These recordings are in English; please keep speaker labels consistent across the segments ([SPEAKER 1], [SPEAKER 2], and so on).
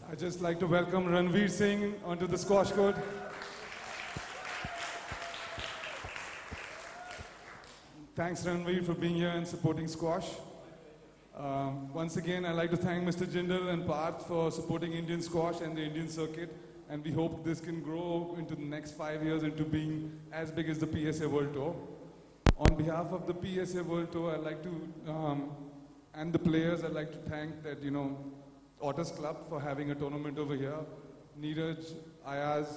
[SPEAKER 1] I'd just like to welcome Ranveer Singh onto the squash court. Thanks, Ranveer, for being here and supporting squash. Once again, I'd like to thank Mr. Jindal and Parth for supporting Indian squash and the Indian circuit. And we hope this can grow into the next 5 years into being as big as the PSA World Tour. On behalf of the PSA World Tour, I'd like to, and the players, I'd like to thank that, Otters Club for having a tournament over here. Neeraj, Ayaz,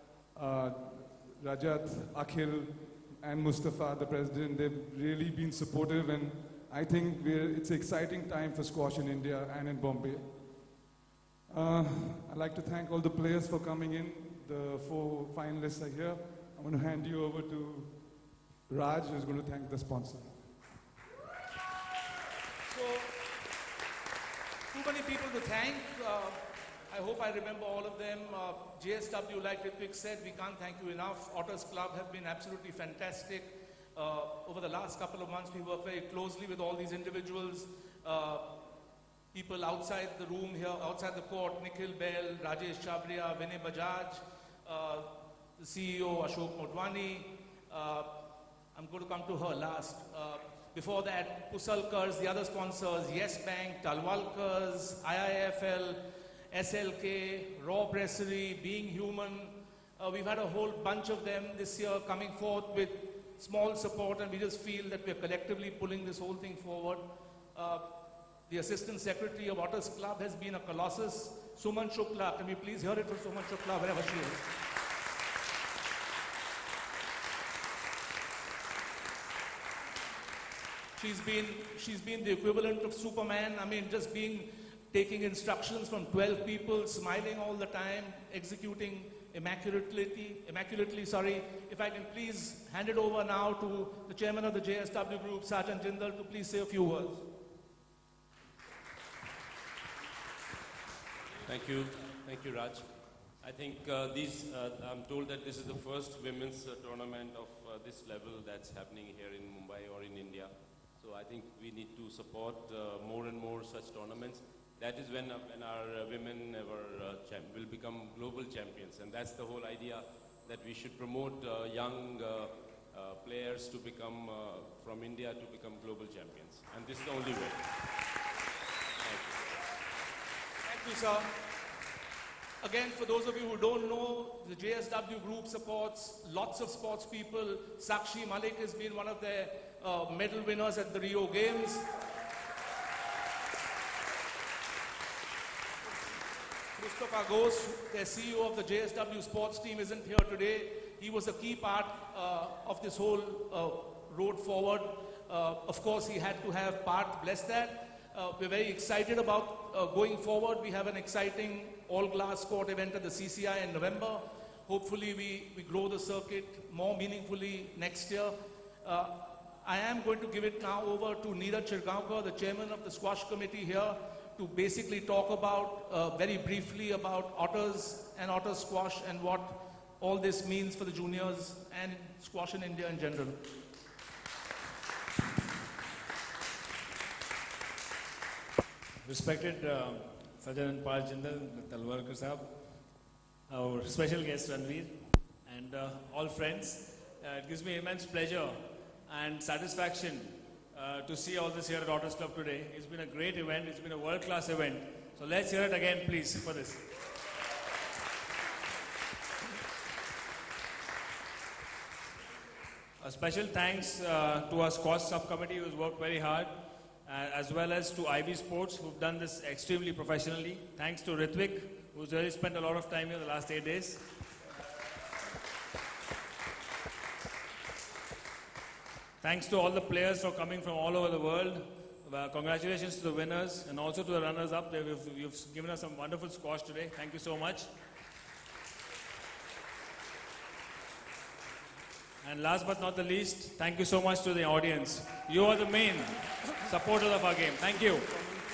[SPEAKER 1] Rajat, Akhil, and Mustafa, the president, they've really been supportive, and I think it's an exciting time for squash in India and in Bombay. I'd like to thank all the players for coming in. The 4 finalists are here. I'm going to hand you over to Raj, who's going to thank the sponsor.
[SPEAKER 2] So, too many people to thank. I hope I remember all of them. JSW, like Ritvik said, we can't thank you enough. Otters Club have been absolutely fantastic. Over the last couple of months, we worked very closely with all these individuals. People outside the room here, outside the court, Nikhil Bell, Rajesh Chabria, Vinay Bajaj, the CEO, Ashok Motwani. I'm going to come to her last. Before that, Pusalkars, the other sponsors, Yes Bank, Talwalkars, IIFL, SLK, Raw Pressery, Being Human. We've had a whole bunch of them this year coming forth with small support, and we just feel that we're collectively pulling this whole thing forward. The Assistant Secretary of Otters Club has been a colossus. Suman Shukla, can we please hear it for Suman Shukla, wherever she is. She's been the equivalent of Superman. I mean, just taking instructions from 12 people, smiling all the time, executing immaculately. If I can please hand it over now to the chairman of the JSW Group, Sergeant Jindal, to please say a few words.
[SPEAKER 3] Thank you, Raj. I think I'm told that this is the first women's tournament of this level that's happening here in Mumbai or in India. So I think we need to support more and more such tournaments. That is when our women will become global champions. And that's the whole idea, that we should promote young players to become, from India to become global champions. And this is the only way.
[SPEAKER 2] Thank you, sir. Again, for those of you who don't know, the JSW Group supports lots of sports people. Sakshi Malik has been one of their medal winners at the Rio Games. Mustafa Ghosh, their CEO of the JSW sports team, isn't here today. He was a key part of this whole road forward. Of course, he had to have Parth bless that. We're very excited about going forward. We have an exciting all-glass court event at the CCI in November. Hopefully, we grow the circuit more meaningfully next year. I am going to give it now over to Neeraj Chirgaonkar, the chairman of the squash committee here, to basically talk about, very briefly, about Otters and Otters squash and what all this means for the juniors and squash in India in general.
[SPEAKER 4] Respected Sergeant Parth Jindal, Talwalkar Sahab, our special guest Ranveer, and all friends, it gives me immense pleasure and satisfaction to see all this here at Otters Club today. It's been a great event, it's been a world-class event. So let's hear it again, please, for this. A special thanks to our squash subcommittee who's worked very hard, as well as to Ivy Sports who've done this extremely professionally. Thanks to Ritvik, who's really spent a lot of time here the last 8 days. Thanks to all the players for coming from all over the world. Congratulations to the winners and also to the runners-up. You've given us some wonderful squash today. Thank you so much. And last but not the least, thank you so much to the audience. You are the main supporters of our game. Thank you.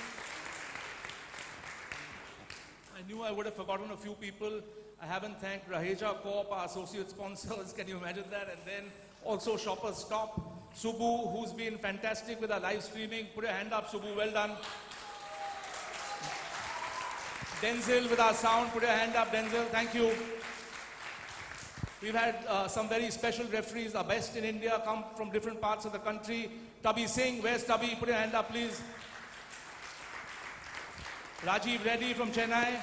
[SPEAKER 2] I knew I would have forgotten a few people. I haven't thanked Raheja Corp, our associate sponsors. Can you imagine that? And then also Shoppers Stop. Subbu, who's been fantastic with our live streaming. Put your hand up, Subbu. Well done. Denzel with our sound. Put your hand up, Denzel. Thank you. We've had some very special referees, the best in India, come from different parts of the country. Tubby Singh, where's Tubby? Put your hand up, please. Rajiv Reddy from Chennai.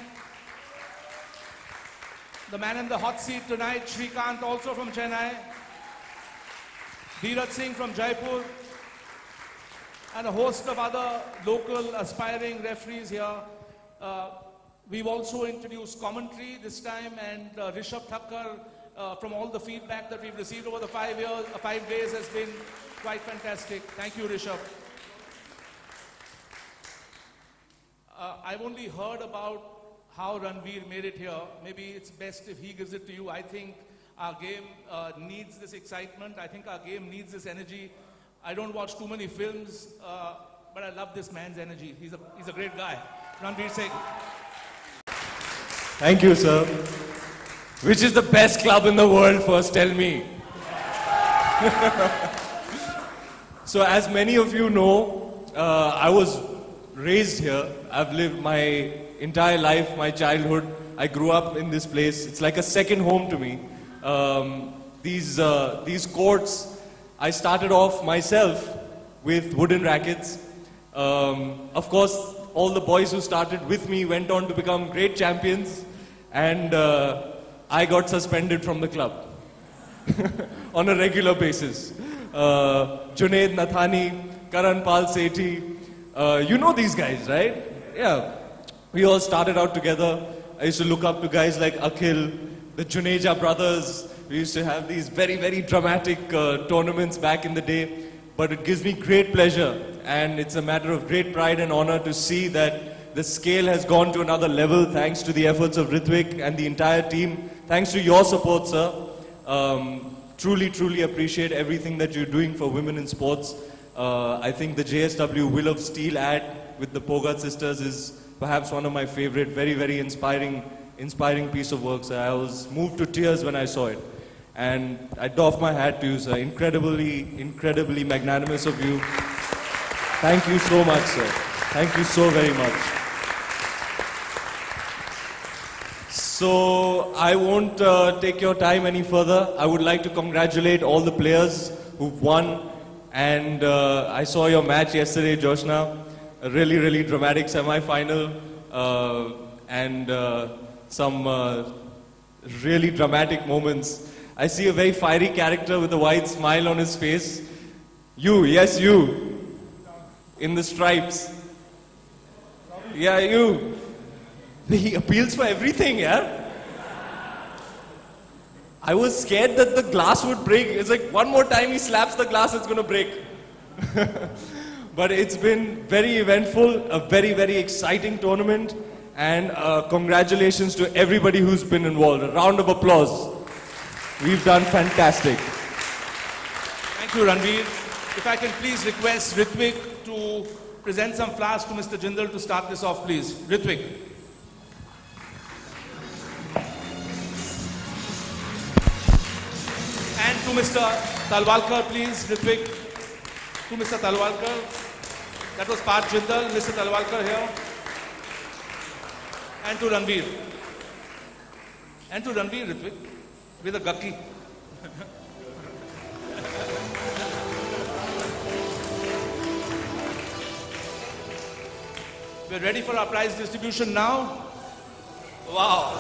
[SPEAKER 2] The man in the hot seat tonight, Shrikant, also from Chennai. Dheeraj Singh from Jaipur. And a host of other local aspiring referees here. We've also introduced commentary this time, and Rishabh Thakkar, from all the feedback that we've received over the 5 days has been quite fantastic. Thank you, Rishabh. I've only heard about how Ranveer made it here. Maybe it's best if he gives it to you. I think our game needs this excitement. I think our game needs this energy. I don't watch too many films, but I love this man's energy. He's a great guy. Ranveer Singh.
[SPEAKER 5] Thank you, sir. Which is the best club in the world, first tell me. So as many of you know, I was raised here. I've lived my entire life, my childhood. I grew up in this place. It's like a second home to me. These courts, I started off myself with wooden rackets. Of course, all the boys who started with me went on to become great champions, and I got suspended from the club on a regular basis. Junaid Nathani, Karan Pal Sethi, you know these guys, right? Yeah. We all started out together. I used to look up to guys like Akhil, the Juneja brothers. We used to have these very, very dramatic tournaments back in the day. But it gives me great pleasure, and it's a matter of great pride and honor to see that the scale has gone to another level thanks to the efforts of Ritwik and the entire team. Thanks to your support, sir. Truly, truly appreciate everything that you're doing for women in sports. I think the JSW Will of Steel ad with the Pogat sisters is perhaps one of my favorite, very, very inspiring piece of work, sir. I was moved to tears when I saw it. And I doff my hat to you, sir. Incredibly magnanimous of you. Thank you so much, sir. Thank you so very much. So I won't take your time any further. I would like to congratulate all the players who've won. And I saw your match yesterday, Joshna. A really, really dramatic semi-final. And some really dramatic moments. I see a very fiery character with a wide smile on his face. You, yes you. In the stripes. Yeah, you. He appeals for everything, yeah? I was scared that the glass would break. It's like one more time he slaps the glass, it's going to break. But it's been very eventful, a very, very exciting tournament. And congratulations to everybody who's been involved. A round of applause. We've done fantastic.
[SPEAKER 2] Thank you, Ranveer. If I can please request Ritwik to present some flowers to Mr. Jindal to start this off, please. Ritwik. And to Mr. Talwalkar, please, Ritwik. To Mr. Talwalkar. That was Parth Jindal, Mr. Talwalkar here. And to Ranveer. And to Ranveer, Ritwik. With a gakki. We're ready for our prize distribution now. Wow.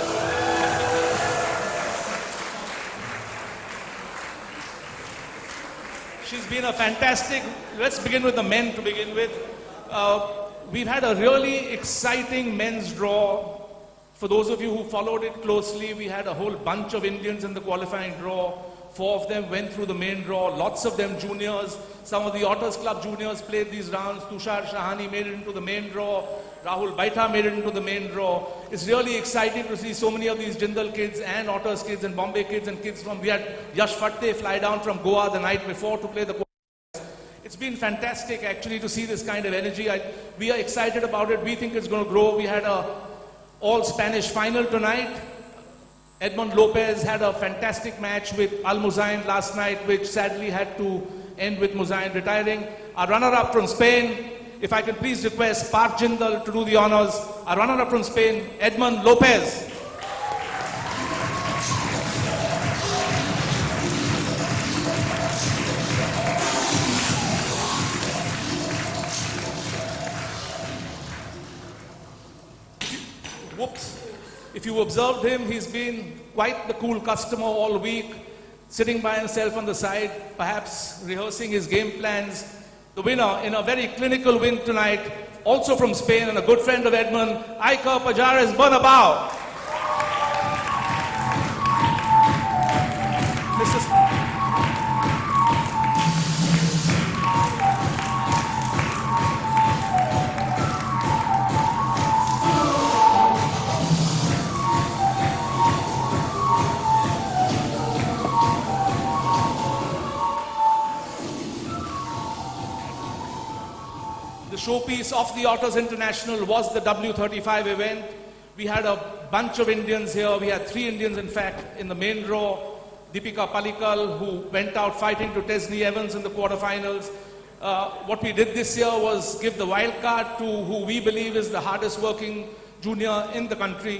[SPEAKER 2] She's been a fantastic. Let's begin with the men to begin with. We've had a really exciting men's draw. For those of you who followed it closely, we had a whole bunch of Indians in the qualifying draw. 4 of them went through the main draw, lots of them juniors. Some of the Otters Club juniors played these rounds. Tushar Shahani made it into the main draw. Rahul Baita made it into the main draw. It's really exciting to see so many of these Jindal kids and Otters kids and Bombay kids and kids from, we had Yash Fatte fly down from Goa the night before to play the qualifiers. It's been fantastic actually to see this kind of energy. We are excited about it. We think it's going to grow. We had a all-Spanish final tonight. Edmond Lopez had a fantastic match with Al Muzain last night, which sadly had to end with Muzain retiring. Our runner-up from Spain, If I can please request Parth Jindal to do the honors. Our runner-up from Spain, Edmund Lopez. Whoops. If you observed him, he's been quite the cool customer all week, sitting by himself on the side, perhaps rehearsing his game plans. The winner in a very clinical win tonight, also from Spain and a good friend of Edmund, Iker Pajares Bernabeu. The showpiece of the Otters International was the W35 event. We had a bunch of Indians here. We had 3 Indians, in fact, in the main draw. Deepika Palikal, who went out fighting to Tesney Evans in the quarterfinals. What we did this year was give the wild card to who we believe is the hardest working junior in the country.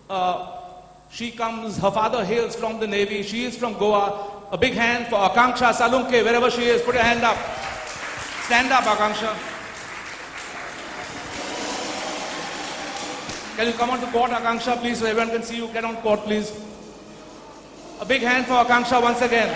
[SPEAKER 2] Her father hails from the Navy. She is from Goa. A big hand for Akanksha Salunke, wherever she is. Put your hand up. Stand up, Akanksha. Can you come on to court, Akanksha, please, so everyone can see you? Get on court, please. A big hand for Akanksha once again.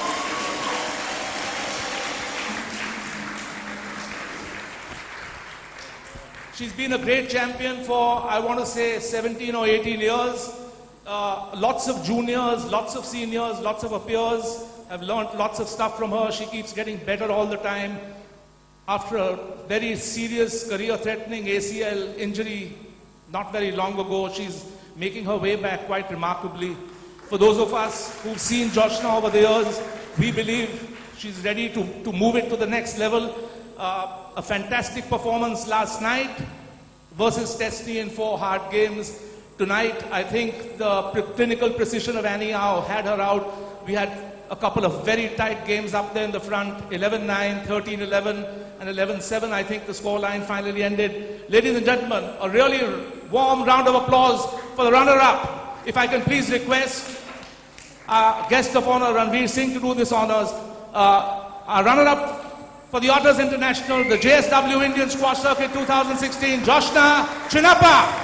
[SPEAKER 2] She's been a great champion for, I want to say, 17 or 18 years. Lots of juniors, lots of seniors, lots of her peers have learned lots of stuff from her. She keeps getting better all the time. After a very serious career-threatening ACL injury not very long ago, she's making her way back quite remarkably. For those of us who've seen Joshna over the years, we believe she's ready to move it to the next level. A fantastic performance last night versus Tesney in 4 hard games. Tonight, I think the clinical precision of Annie Au had her out. We had a couple of very tight games up there in the front, 11-9, 13-11, and 11-7. I think the scoreline finally ended. Ladies and gentlemen, a really warm round of applause for the runner-up. If I can please request our guest of honor, Ranveer Singh, to do this honors. Our runner-up for the Otters International, the JSW Indian Squash Circuit 2016, Joshna Chinappa.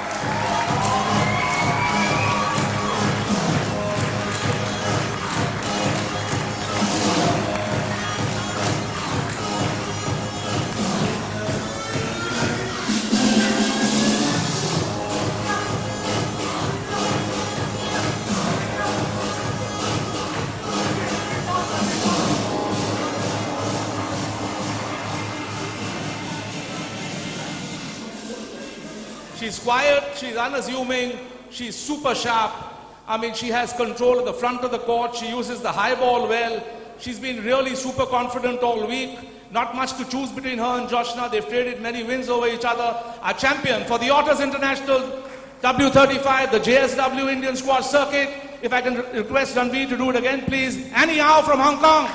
[SPEAKER 2] She's quiet, she's unassuming, she's super sharp. I mean, she has control at the front of the court, she uses the high ball well. She's been really super confident all week. Not much to choose between her and Joshna. They've traded many wins over each other. Our champion for the Otters International W35, the JSW Indian Squash Circuit. If I can request Ranveer to do it again, please. Annie Au from Hong Kong.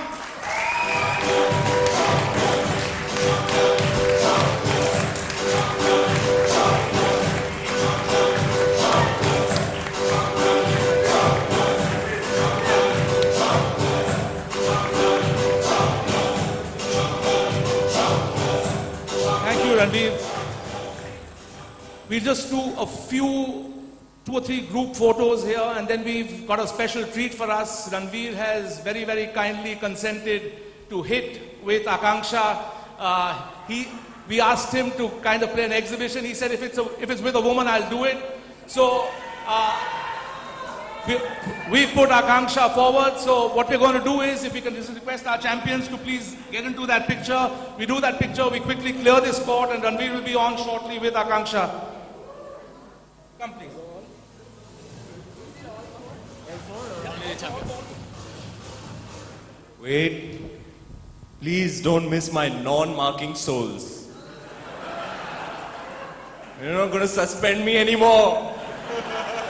[SPEAKER 2] Ranveer. We'll just do a few, 2 or 3 group photos here, and then we've got a special treat for us. Ranveer has very, very kindly consented to hit with Akanksha. We asked him to kind of play an exhibition. He said, if it's with a woman, I'll do it. So we put Akanksha forward. So what we're going to do is, if we can just request our champions to please get into that picture. We do that picture, we quickly clear this court, and Ranveer will be on shortly with Akanksha. Come please.
[SPEAKER 5] Wait, please don't miss my non-marking souls. You're not going to suspend me anymore.